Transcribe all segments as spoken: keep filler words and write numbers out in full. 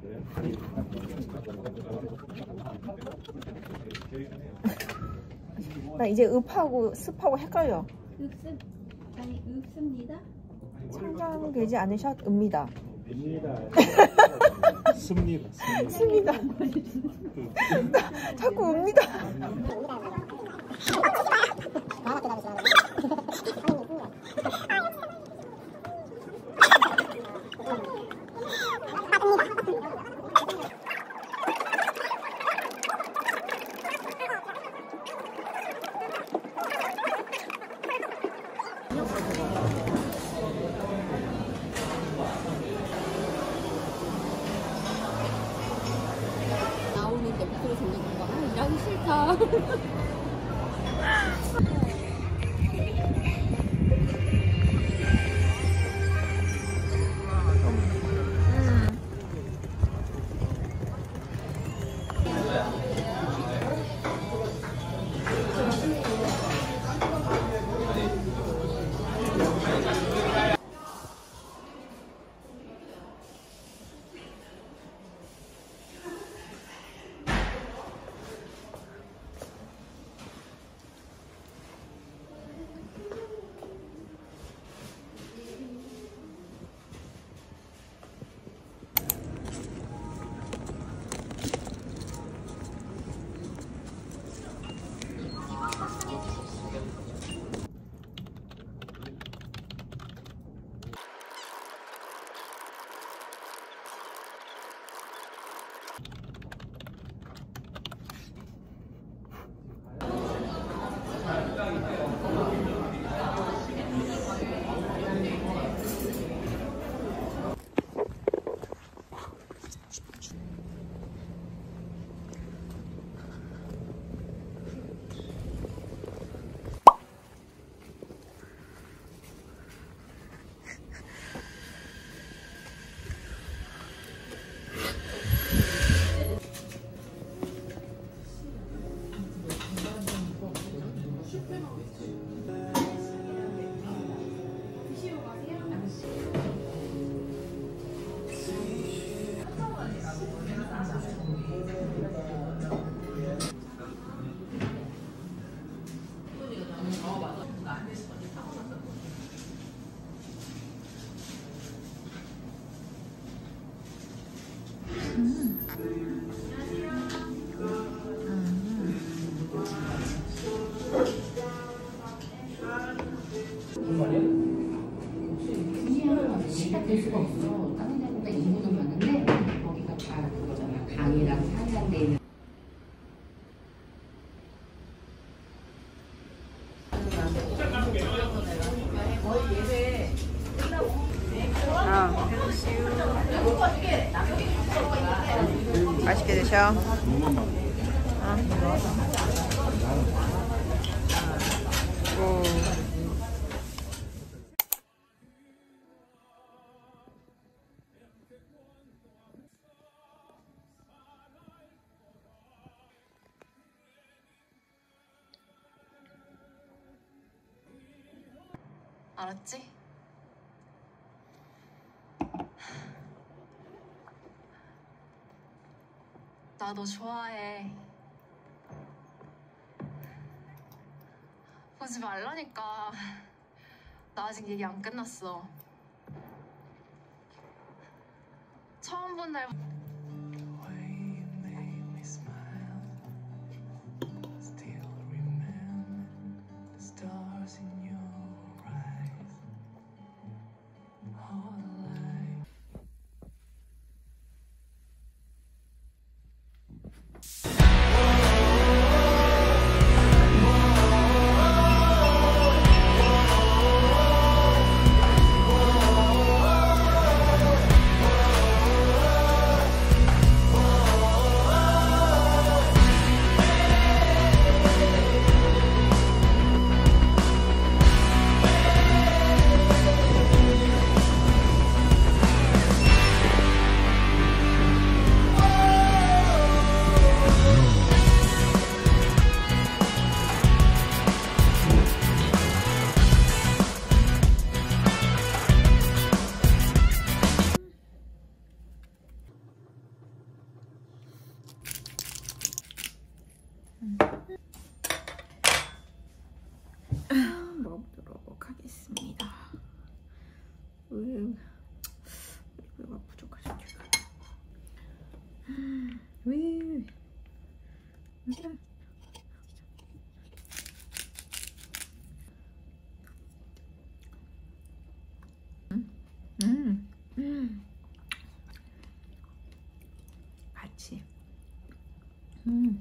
나 이제 읍하고 습하고 헷갈려. 읍습 아니 읍습니다. 성장되지 않으셨 읍니다. 입니다. 습니다. 습니다. 자꾸 읍니다. 나오는데 목소리 들리는 거. 아, 일하기 싫다. 그냥 시작될 수가 없어. 다른 데보다 인구는 많은데 거기가 다 그거잖아. 강이랑 산이랑 돼 있는. 아. 맛있게 드셔. 어. 오. 알았지? 나 너 좋아해. 보지 말라니까. 나 아직 얘기 안 끝났어. 처음 본 날. 음, 음, 같이. 음.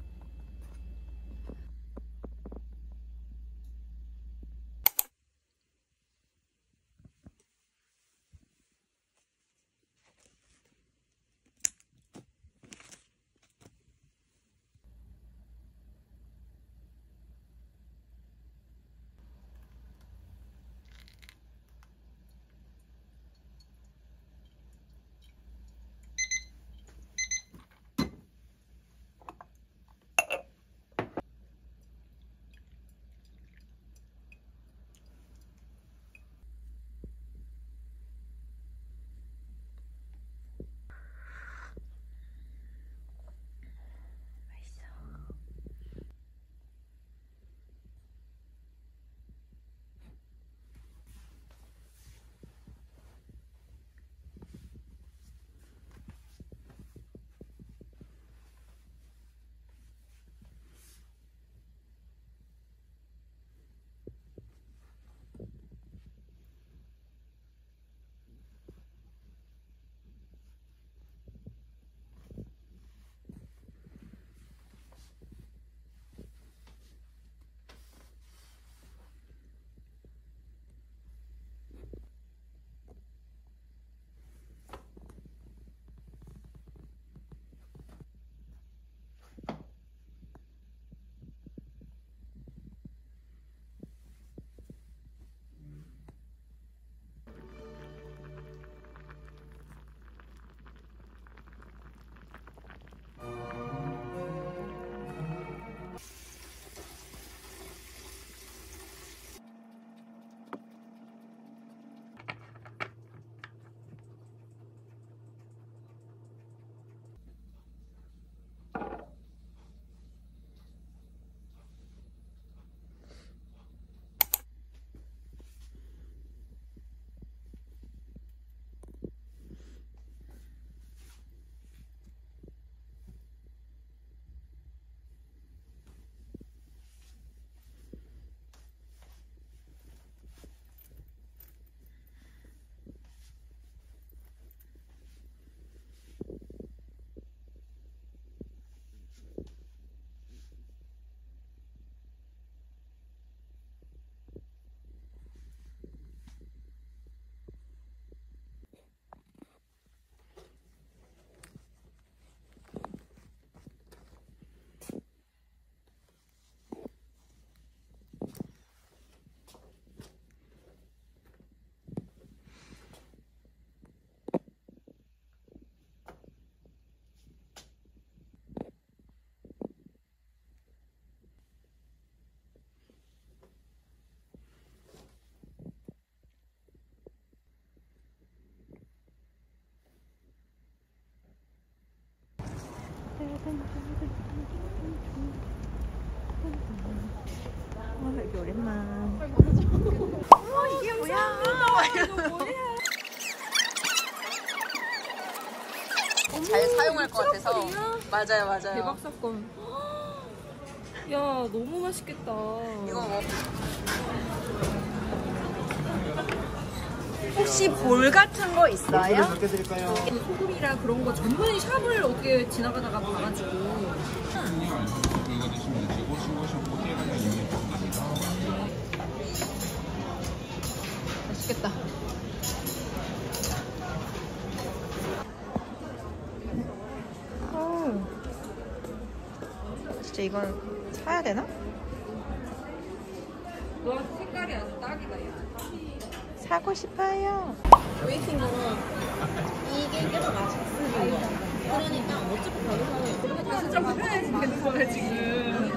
어, 여기 오랜만. 어, 이게 뭐야? 잘 사용할 것 같아서. 맞아요, 맞아요. 대박 사건. 야, 너무 맛있겠다. 이거 뭐. 혹시 볼 같은 거 있어요? 소금이라 그런 거 전문의 샵을 어떻게 지나가다가 봐가지고. 맛있겠다. 오. 진짜 이건 사야 되나? 와, 색깔이 아주 딱이다, 야. 사고 싶어요. 웨이팅은 이게 꽤더 맛있어요. 그러니까 어차피 거기서 그리고 다 진짜 불편해지 되는 거야 지금.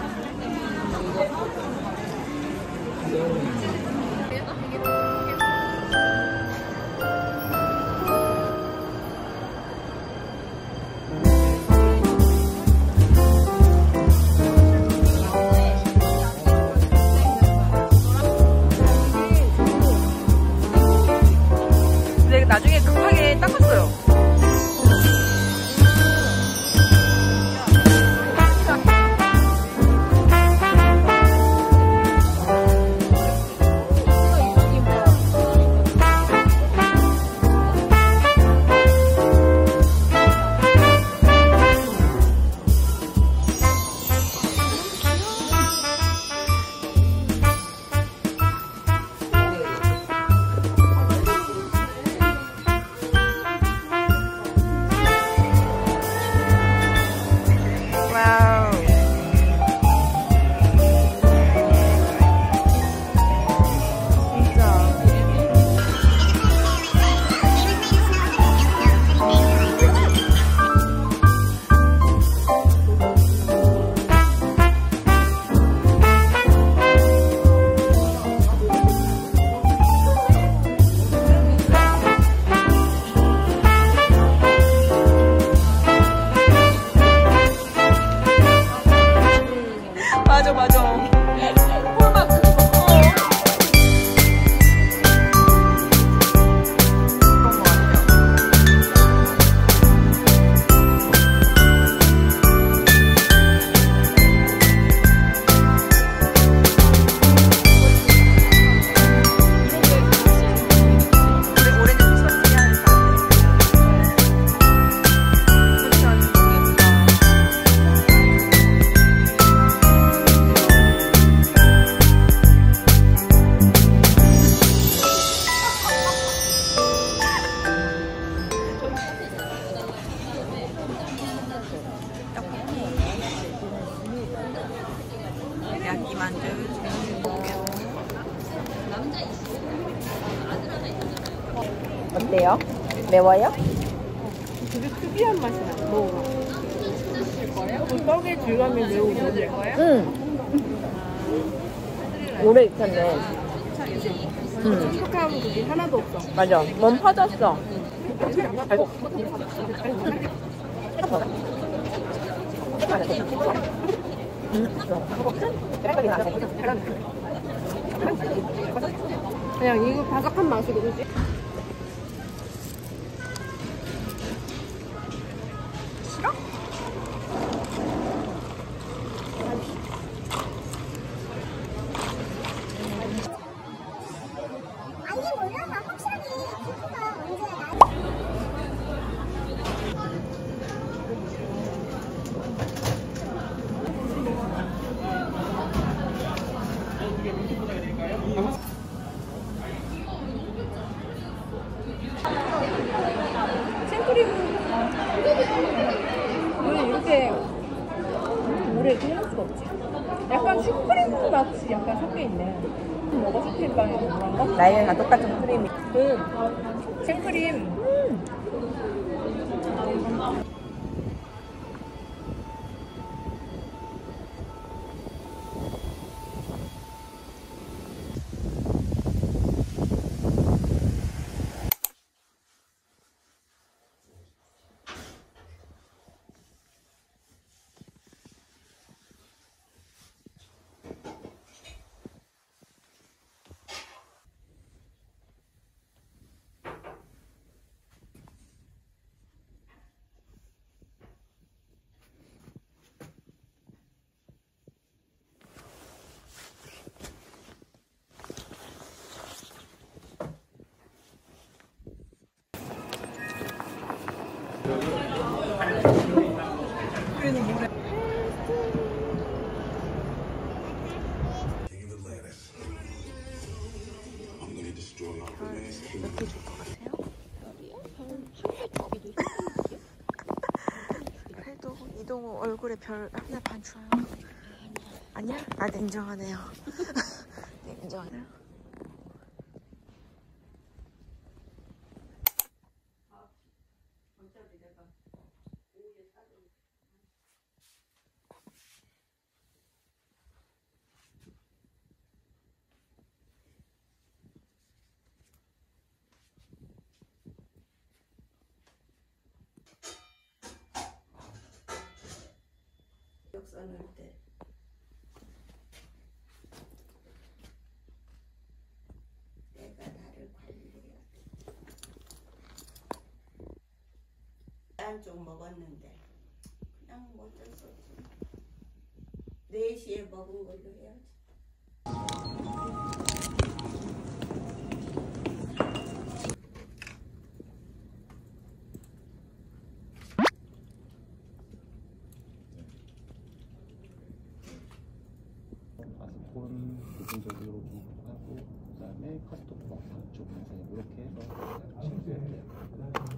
나중에 급하게 닦았어요. 어때요? 매워요? 되게 특이한 맛이 나. 먹어봐. 그 떡의 질감이 매우 좋을 거야? 응. 오래 익혔네. 응. 촉촉함은 그게 하나도 없어. 맞아. 몸 퍼졌어. 아이고. 그냥 이거 바삭한 맛이고, 그지? 우리 이렇게 오래 끓일 수가 없지. 약간 슈크림 맛이 약간 섞여 있네. 뭐가 슈크림 빵이 그런 거? 나이는 다 똑같은 크림이. 응. 생크림. 음. 그래도 이동호 얼굴에 별 하나 반 줘요. 아니야? 아 냉정하네요. 냉정해요. 써놓을 때 내가 나를 관리해야 돼. 난 좀 먹었는데 그냥 뭐 어쩔 수 없지. 네 시에 먹은 걸로 해야지. 아스콘 부분적으로 하고 그다음에 카스토프 마사 쪽 이렇게 해서 보시면 돼요.